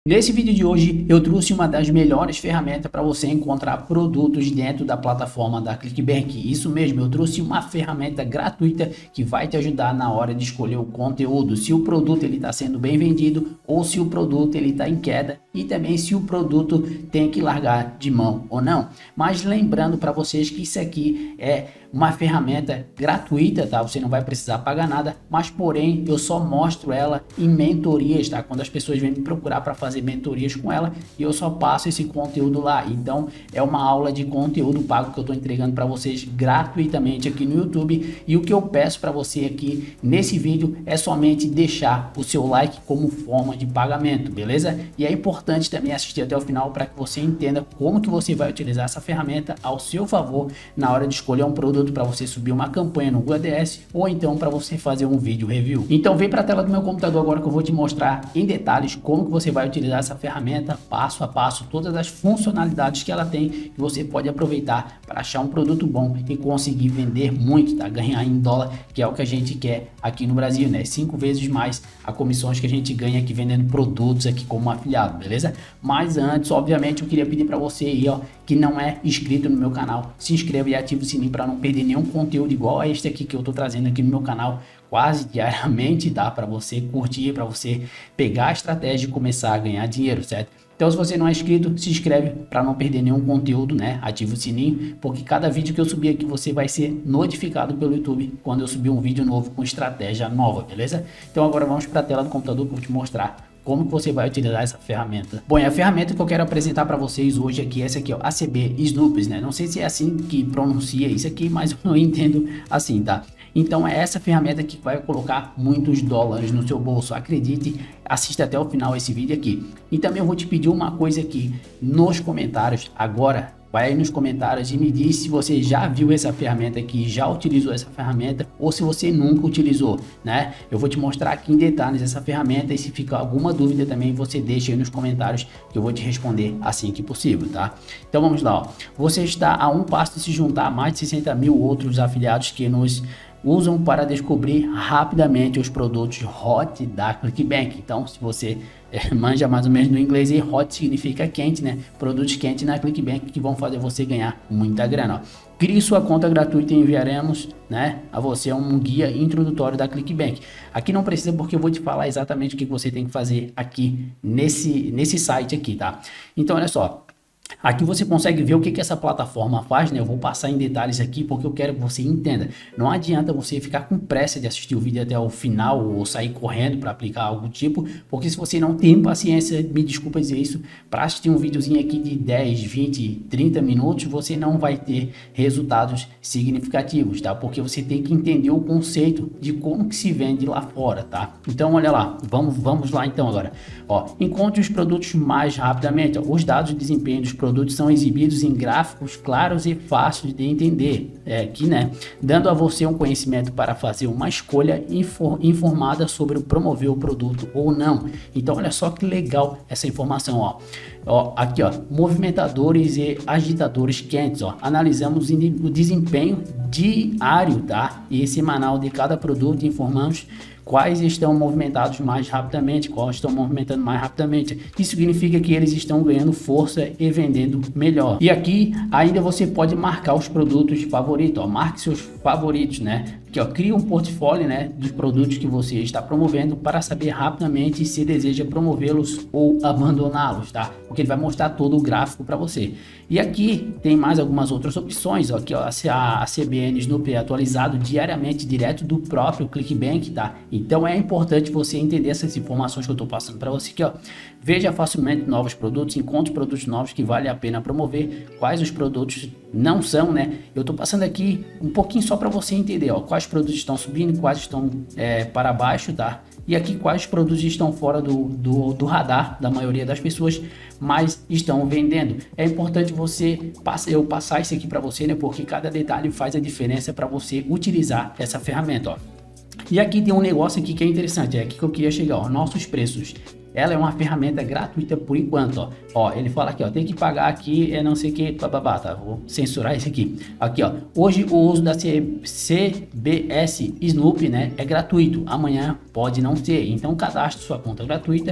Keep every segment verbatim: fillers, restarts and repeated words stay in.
Nesse vídeo de hoje eu trouxe uma das melhores ferramentas para você encontrar produtos dentro da plataforma da Clickbank. Isso mesmo, eu trouxe uma ferramenta gratuita que vai te ajudar na hora de escolher o conteúdo, se o produto ele está sendo bem vendido ou se o produto ele está em queda e também se o produto tem que largar de mão ou não. Mas lembrando para vocês que isso aqui é uma ferramenta gratuita, tá? Você não vai precisar pagar nada, mas porém eu só mostro ela em mentorias, tá? Quando as pessoas vêm me procurar para fazer mentorias com ela, e eu só passo esse conteúdo lá. Então é uma aula de conteúdo pago que eu estou entregando para vocês gratuitamente aqui no YouTube. E o que eu peço para você aqui nesse vídeo é somente deixar o seu like como forma de pagamento, beleza? E é importante também assistir até o final para que você entenda como que você vai utilizar essa ferramenta ao seu favor na hora de escolher um produto para você subir uma campanha no Google Ads ou então para você fazer um vídeo review. Então vem para a tela do meu computador agora que eu vou te mostrar em detalhes como que você vai utilizar essa ferramenta passo a passo, todas as funcionalidades que ela tem, que você pode aproveitar para achar um produto bom e conseguir vender muito, tá? Ganhar em dólar, que é o que a gente quer aqui no Brasil, né? Cinco vezes mais a comissões que a gente ganha aqui vendendo produtos aqui como afiliado, beleza? Mas antes, obviamente, eu queria pedir para você aí, ó, que não é inscrito no meu canal, se inscreva e ative o sininho para não perder nenhum conteúdo igual a este aqui que eu tô trazendo aqui no meu canal quase diariamente, dá para você curtir, para você pegar a estratégia e começar a ganhar dinheiro, certo? Então se você não é inscrito, se inscreve para não perder nenhum conteúdo, né? Ativa o sininho, porque cada vídeo que eu subir aqui você vai ser notificado pelo YouTube quando eu subir um vídeo novo com estratégia nova, beleza? Então agora vamos para a tela do computador para eu te mostrar como que você vai utilizar essa ferramenta. Bom, e a ferramenta que eu quero apresentar para vocês hoje aqui, essa aqui, ó, A C B Snoops, né? Não sei se é assim que pronuncia isso aqui, mas eu não entendo assim, tá? Então é essa ferramenta que vai colocar muitos dólares no seu bolso. Acredite, assista até o final esse vídeo aqui. E também eu vou te pedir uma coisa aqui nos comentários agora. Vai aí nos comentários e me diz se você já viu essa ferramenta aqui, já utilizou essa ferramenta ou se você nunca utilizou, né? Eu vou te mostrar aqui em detalhes essa ferramenta e se ficar alguma dúvida também você deixa aí nos comentários que eu vou te responder assim que possível, tá? Então vamos lá, ó. Você está a um passo de se juntar a mais de sessenta mil outros afiliados que nos usam para descobrir rapidamente os produtos hot da Clickbank. Então, se você é, manja mais ou menos no inglês, e hot significa quente, né? Produtos quentes na Clickbank que vão fazer você ganhar muita grana, ó. Crie sua conta gratuita e enviaremos, né, a você um guia introdutório da Clickbank. Aqui não precisa porque eu vou te falar exatamente o que você tem que fazer aqui nesse, nesse site aqui, tá? Então, olha só. Aqui você consegue ver o que, que essa plataforma faz, né? Eu vou passar em detalhes aqui porque eu quero que você entenda. Não adianta você ficar com pressa de assistir o vídeo até o final ou sair correndo para aplicar algo do tipo, porque se você não tem paciência, me desculpa dizer isso, para assistir um videozinho aqui de dez, vinte, trinta minutos, você não vai ter resultados significativos, tá? Porque você tem que entender o conceito de como que se vende lá fora, tá? Então, olha lá, vamos, vamos lá então agora. Ó, encontre os produtos mais rapidamente. Ó, os dados de desempenho dos produtos são exibidos em gráficos claros e fáceis de entender, é, aqui, né, dando a você um conhecimento para fazer uma escolha infor informada sobre o promover o produto ou não. Então olha só que legal essa informação, ó. Ó, aqui, ó, movimentadores e agitadores quentes, ó. Analisamos o desempenho diário, tá, e semanal de cada produto e informamos quais estão movimentados mais rapidamente, quais estão movimentando mais rapidamente. Isso significa que eles estão ganhando força e vendendo melhor. E aqui ainda você pode marcar os produtos favoritos, ó. Marque seus favoritos, né? Aqui, ó, cria um portfólio, né, dos produtos que você está promovendo para saber rapidamente se deseja promovê-los ou abandoná-los, tá? Porque ele vai mostrar todo o gráfico para você. E aqui tem mais algumas outras opções, ó, aqui, ó, a C B N Snoop é atualizado diariamente direto do próprio Clickbank, tá? Então é importante você entender essas informações que eu estou passando para você aqui, ó. Veja facilmente novos produtos, encontre produtos novos que vale a pena promover, quais os produtos não são, né? Eu estou passando aqui um pouquinho só para você entender, ó, quais produtos estão subindo, quais estão é, para baixo, tá? E aqui quais produtos estão fora do, do, do radar da maioria das pessoas, mas estão vendendo. É importante você eu passar isso aqui para você, né? Porque cada detalhe faz a diferença para você utilizar essa ferramenta, ó. E aqui tem um negócio aqui que é interessante, é aqui que eu queria chegar, ó, nossos preços. Ela é uma ferramenta gratuita por enquanto, ó. Ó, ele fala aqui, ó, tem que pagar aqui, é não sei o que, bababá, tá? Vou censurar isso aqui. Aqui, ó, hoje o uso da C B S Snoop, né, é gratuito. Amanhã pode não ser. Então cadastre sua conta gratuita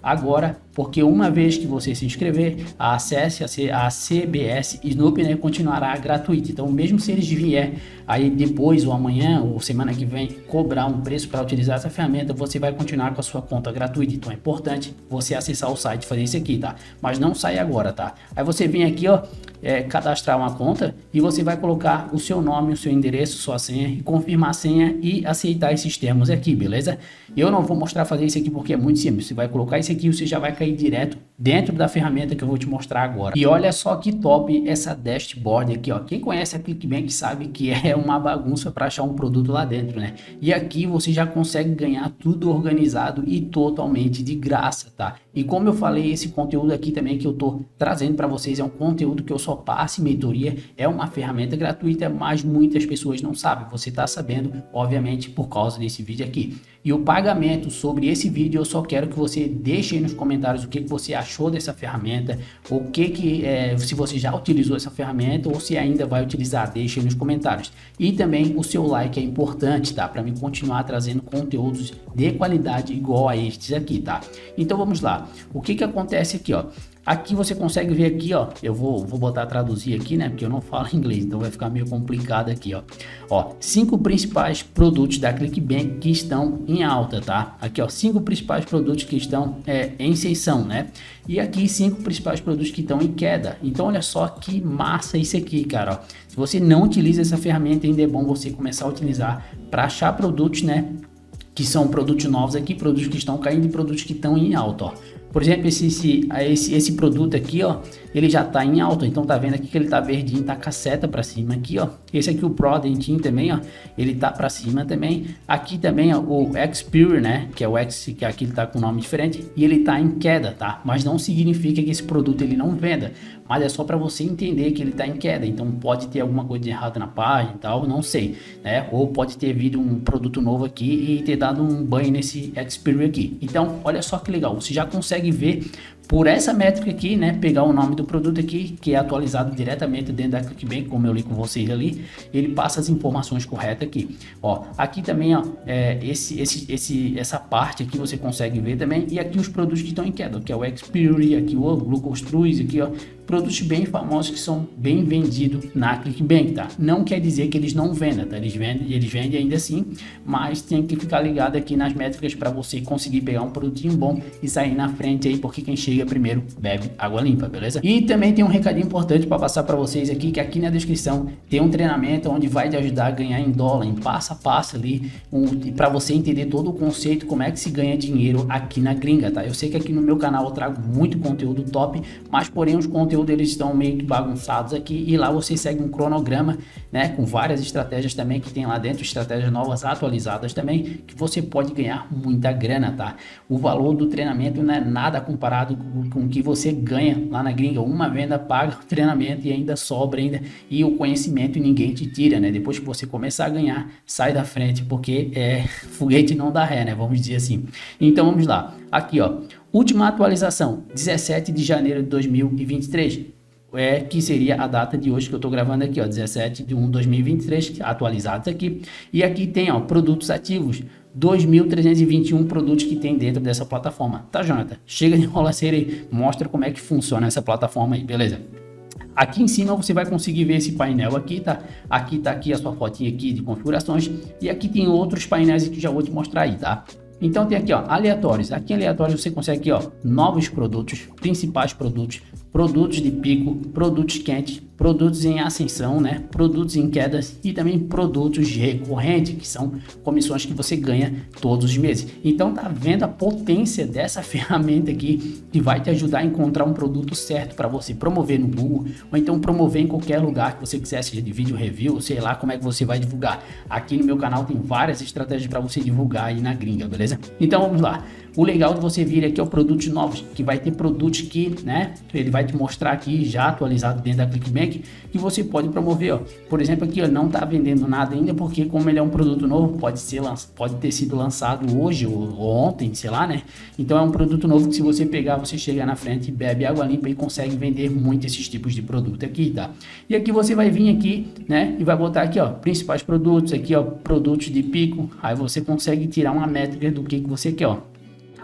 agora, porque uma vez que você se inscrever, a acesse a C B S Snoop, né, continuará gratuito. Então, mesmo se eles vier aí depois ou amanhã ou semana que vem cobrar um preço para utilizar essa ferramenta, você vai continuar com a sua conta gratuita. Então é importante você acessar o site e fazer isso aqui, tá? Mas não sai agora, tá? Aí você vem aqui, ó, é, cadastrar uma conta e você vai colocar o seu nome, o seu endereço, sua senha e confirmar a senha e aceitar esses termos aqui, beleza? Eu não vou mostrar fazer isso aqui porque é muito simples. Você vai colocar isso aqui e você já vai cair direto dentro da ferramenta que eu vou te mostrar agora. E olha só que top essa dashboard aqui, ó. Quem conhece a ClickBank sabe que é uma bagunça para achar um produto lá dentro, né? E aqui você já consegue ganhar tudo organizado e totalmente de graça, tá? E como eu falei, esse conteúdo aqui também que eu tô trazendo para vocês é um conteúdo que eu só passo em mentoria, é uma ferramenta gratuita, mas muitas pessoas não sabem. Você tá sabendo, obviamente, por causa desse vídeo aqui. E o pagamento sobre esse vídeo, eu só quero que você deixe aí nos comentários o que, que você achou dessa ferramenta, o que que, é, se você já utilizou essa ferramenta ou se ainda vai utilizar, deixe aí nos comentários. E também o seu like é importante, tá? Para mim continuar trazendo conteúdos de qualidade igual a estes aqui, tá? Então vamos lá. O que que acontece aqui, ó? Aqui você consegue ver aqui, ó, eu vou, vou botar traduzir aqui, né, porque eu não falo inglês, então vai ficar meio complicado aqui, ó. Ó, cinco principais produtos da ClickBank que estão em alta, tá? Aqui, ó, cinco principais produtos que estão é, em ascensão, né? E aqui, cinco principais produtos que estão em queda. Então, olha só que massa isso aqui, cara, ó. Se você não utiliza essa ferramenta, ainda é bom você começar a utilizar para achar produtos, né, que são produtos novos aqui, produtos que estão caindo e produtos que estão em alta, ó. Por exemplo, esse, esse, esse, esse produto aqui, ó, ele já tá em alta, então tá vendo aqui que ele tá verdinho, tá com a seta para cima aqui, ó. Esse aqui, o Pro Dentinho também, ó, ele tá para cima também. Aqui também, ó, o Xperia, né, que é o X, que aqui ele tá com nome diferente, e ele tá em queda, tá? Mas não significa que esse produto ele não venda, mas é só para você entender que ele tá em queda. Então pode ter alguma coisa de errado na página e tal, não sei, né? Ou pode ter vindo um produto novo aqui e ter dado um banho nesse Xperia aqui. Então, olha só que legal, você já consegue ver por essa métrica aqui, né, pegar o nome do produto aqui, que é atualizado diretamente dentro da ClickBank, como eu li com vocês ali, ele passa as informações corretas aqui. Ó, aqui também, ó, é, esse, esse, esse, essa parte aqui você consegue ver também, e aqui os produtos que estão em queda, que é o Xperia, aqui o Glucostruz, aqui, ó, produtos bem famosos que são bem vendidos na ClickBank, tá? Não quer dizer que eles não vendam, tá? Eles vendem, eles vendem ainda assim, mas tem que ficar ligado aqui nas métricas para você conseguir pegar um produtinho bom e sair na frente aí, porque quem chega primeiro bebe água limpa, beleza? E também tem um recadinho importante para passar para vocês aqui, que aqui na descrição tem um treinamento onde vai te ajudar a ganhar em dólar, em passo a passo ali, um, para você entender todo o conceito, como é que se ganha dinheiro aqui na gringa, tá? Eu sei que aqui no meu canal eu trago muito conteúdo top, mas porém os conteúdos eles estão meio que bagunçados aqui, e lá você segue um cronograma, né, com várias estratégias também que tem lá dentro, estratégias novas atualizadas também, que você pode ganhar muita grana, tá? O valor do treinamento não é nada comparado com, com o que você ganha lá na gringa. Uma venda paga o treinamento e ainda sobra ainda, e o conhecimento ninguém te tira, né? Depois que você começar a ganhar, sai da frente, porque é foguete não dá ré, né? Vamos dizer assim. Então vamos lá. Aqui, ó, última atualização, dezessete de janeiro de dois mil e vinte e três, é, que seria a data de hoje que eu estou gravando aqui, ó, dezessete de um de dois mil e vinte e três, atualizados aqui. E aqui tem, ó, produtos ativos, dois mil trezentos e vinte e um produtos que tem dentro dessa plataforma. Tá, Jonathan? Chega de enrolaceira aí, mostra como é que funciona essa plataforma aí, beleza? Aqui em cima você vai conseguir ver esse painel aqui, tá? Aqui tá aqui a sua fotinha aqui de configurações, e aqui tem outros painéis que já vou te mostrar aí, tá? Então tem aqui, ó, aleatórios. Aqui em aleatórios você consegue aqui, ó, novos produtos, principais produtos, produtos de pico, produtos quentes, produtos em ascensão, né? Produtos em quedas e também produtos recorrentes, que são comissões que você ganha todos os meses. Então tá vendo a potência dessa ferramenta aqui, que vai te ajudar a encontrar um produto certo para você promover no Google, ou então promover em qualquer lugar que você quiser, seja de vídeo review, sei lá como é que você vai divulgar. Aqui no meu canal tem várias estratégias para você divulgar aí na gringa, beleza? Então vamos lá. O legal de você vir aqui é o produtos novos, que vai ter produtos que, né, ele vai te mostrar aqui já atualizado dentro da ClickBank, que você pode promover, ó. Por exemplo, aqui, ó, não tá vendendo nada ainda, porque como ele é um produto novo, pode ser pode ter sido lançado hoje ou, ou ontem, sei lá, né? Então é um produto novo que se você pegar, você chega na frente, bebe água limpa e consegue vender muito esses tipos de produto aqui, tá? E aqui você vai vir aqui, né, e vai botar aqui, ó, principais produtos, aqui, ó, produtos de pico, aí você consegue tirar uma métrica do que que você quer, ó.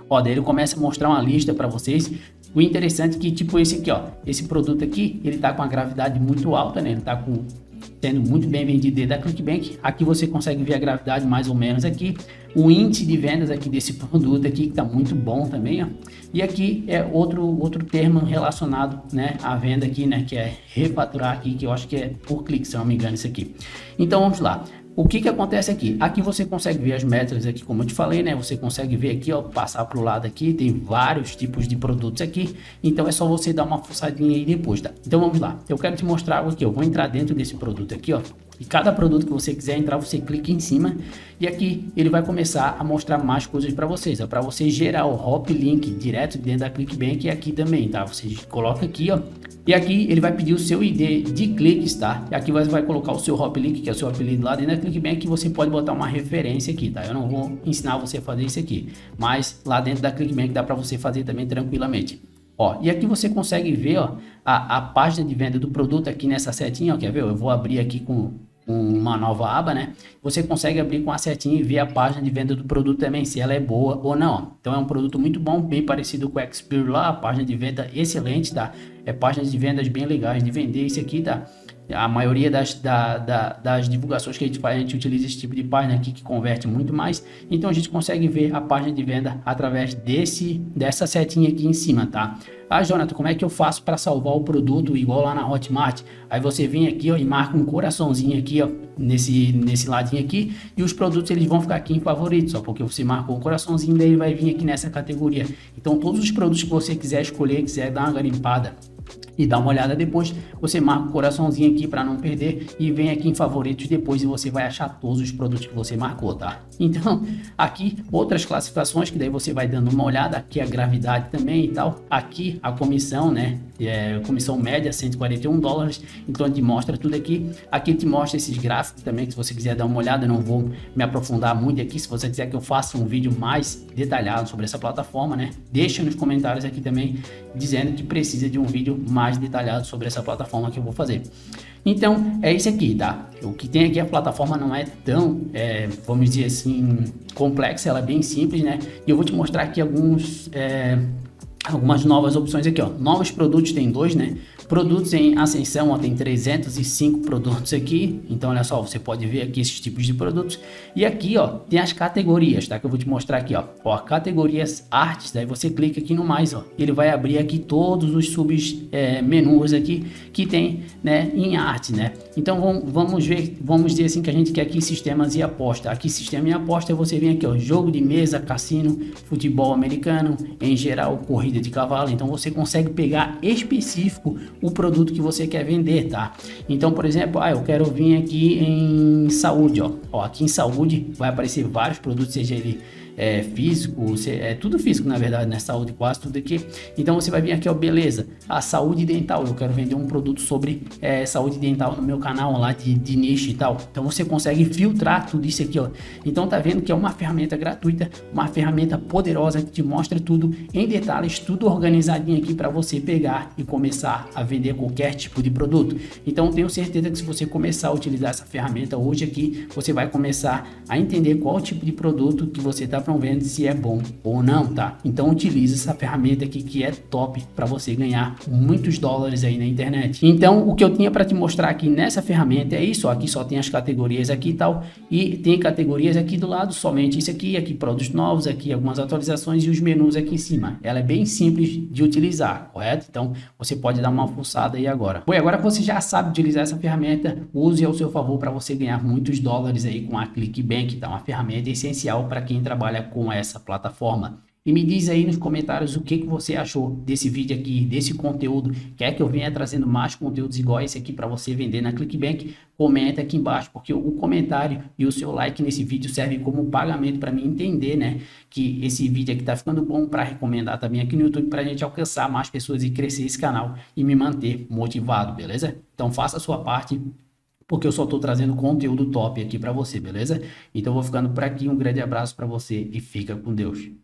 Ó, daí ele começa a mostrar uma lista para vocês. O interessante é que, tipo, esse aqui, ó, esse produto aqui, ele tá com a gravidade muito alta, né? Ele tá com sendo muito bem vendido dentro da ClickBank. Aqui você consegue ver a gravidade mais ou menos aqui, o índice de vendas aqui desse produto aqui que está muito bom também, ó. E aqui é outro outro termo relacionado, né, à venda aqui, né, que é refaturar aqui, que eu acho que é por clique, se não me engano, isso aqui. Então vamos lá. O que que acontece aqui? Aqui você consegue ver as métricas aqui, como eu te falei, né? Você consegue ver aqui, ó, passar para o lado aqui, tem vários tipos de produtos aqui. Então é só você dar uma fuçadinha aí depois, tá? Então vamos lá. Eu quero te mostrar algo aqui. Eu vou entrar dentro desse produto aqui, ó. E cada produto que você quiser entrar, você clica em cima e aqui ele vai começar a mostrar mais coisas para vocês, ó, para você gerar o hop link direto dentro da ClickBank e aqui também, tá? Você coloca aqui, ó. E aqui ele vai pedir o seu I D de cliques, tá? E aqui você vai colocar o seu hop link, que é o seu apelido lá dentro da ClickBank, e você pode botar uma referência aqui, tá? Eu não vou ensinar você a fazer isso aqui, mas lá dentro da ClickBank dá para você fazer também tranquilamente. Ó, e aqui você consegue ver, ó, a, a página de venda do produto aqui nessa setinha, ó, quer ver? Eu vou abrir aqui com uma nova aba, né? Você consegue abrir com a setinha e ver a página de venda do produto também, se ela é boa ou não. Então é um produto muito bom, bem parecido com o Expert lá, a página de venda excelente, tá? É páginas de vendas bem legais de vender isso aqui, tá? A maioria das, da, da, das divulgações que a gente faz, a gente utiliza esse tipo de página aqui que converte muito mais. Então a gente consegue ver a página de venda através desse, dessa setinha aqui em cima, tá? Ah, Jonathan, como é que eu faço para salvar o produto igual lá na Hotmart? Aí você vem aqui, ó, e marca um coraçãozinho aqui, ó, nesse, nesse ladinho aqui, e os produtos eles vão ficar aqui em favoritos, ó, porque você marcou o coraçãozinho, daí ele vai vir aqui nessa categoria. Então todos os produtos que você quiser escolher, quiser dar uma garimpada e dá uma olhada depois, você marca o coraçãozinho aqui para não perder e vem aqui em favoritos depois e você vai achar todos os produtos que você marcou, tá? Então aqui outras classificações que daí você vai dando uma olhada, aqui a gravidade também e tal, aqui a comissão, né? É, comissão média cento e quarenta e um dólares, então ele te mostra tudo aqui. Aqui te mostra esses gráficos também, que se você quiser dar uma olhada, eu não vou me aprofundar muito aqui. Se você quiser que eu faça um vídeo mais detalhado sobre essa plataforma, né, deixa nos comentários aqui também dizendo que precisa de um vídeo mais detalhado sobre essa plataforma que eu vou fazer. Então é isso aqui, tá? O que tem aqui, a plataforma não é tão, é, vamos dizer assim, complexa, ela é bem simples, né? E eu vou te mostrar aqui alguns é, algumas novas opções aqui, ó. Novos produtos tem dois, né? Produtos em ascensão, ó, tem trezentos e cinco produtos aqui. Então olha só, você pode ver aqui esses tipos de produtos. E aqui, ó, tem as categorias, tá? Que eu vou te mostrar aqui, ó. Ó, categorias artes, daí você clica aqui no mais, ó. Ele vai abrir aqui todos os sub é, menus aqui que tem, né, em arte, né? Então vamos, vamos ver, vamos dizer assim que a gente quer aqui sistemas e aposta. Aqui sistema e aposta, você vem aqui, ó, jogo de mesa, cassino, futebol americano, em geral, corrida de cavalo. Então você consegue pegar específico o produto que você quer vender, tá? Então, por exemplo, ah, eu quero vir aqui em saúde, ó. Ó, aqui em saúde vai aparecer vários produtos, seja ele é, físico, é tudo físico na verdade, né? Saúde, quase tudo aqui. Então você vai vir aqui, ó, beleza, a saúde dental, eu quero vender um produto sobre é, saúde dental no meu canal lá de, de nicho e tal. Então você consegue filtrar tudo isso aqui, ó. Então tá vendo que é uma ferramenta gratuita, uma ferramenta poderosa que te mostra tudo em detalhes, tudo organizadinho aqui para você pegar e começar a vender qualquer tipo de produto. Então tenho certeza que se você começar a utilizar essa ferramenta hoje aqui, você vai começar a entender qual tipo de produto que você está promovendo, se é bom ou não, tá? Então utilize essa ferramenta aqui que é top para você ganhar muitos dólares aí na internet. Então o que eu tinha para te mostrar aqui nessa ferramenta é isso, ó. Aqui só tem as categorias aqui e tal, e tem categorias aqui do lado, somente isso aqui, aqui produtos novos, aqui algumas atualizações e os menus aqui em cima. Ela é bem simples de utilizar, correto? Então você pode dar uma fuçada aí agora. Bom, agora que você já sabe utilizar essa ferramenta, use ao seu favor para você ganhar muitos dólares aí com a ClickBank, tá? Uma ferramenta essencial para quem trabalha com essa plataforma. E me diz aí nos comentários o que, que você achou desse vídeo aqui, desse conteúdo. Quer que eu venha trazendo mais conteúdos igual esse aqui para você vender na ClickBank? Comenta aqui embaixo, porque o comentário e o seu like nesse vídeo serve como pagamento para mim entender, né, que esse vídeo aqui tá ficando bom, para recomendar também aqui no YouTube, para a gente alcançar mais pessoas e crescer esse canal e me manter motivado, beleza? Então faça a sua parte, porque eu só estou trazendo conteúdo top aqui para você, beleza? Então eu vou ficando por aqui, um grande abraço para você e fica com Deus.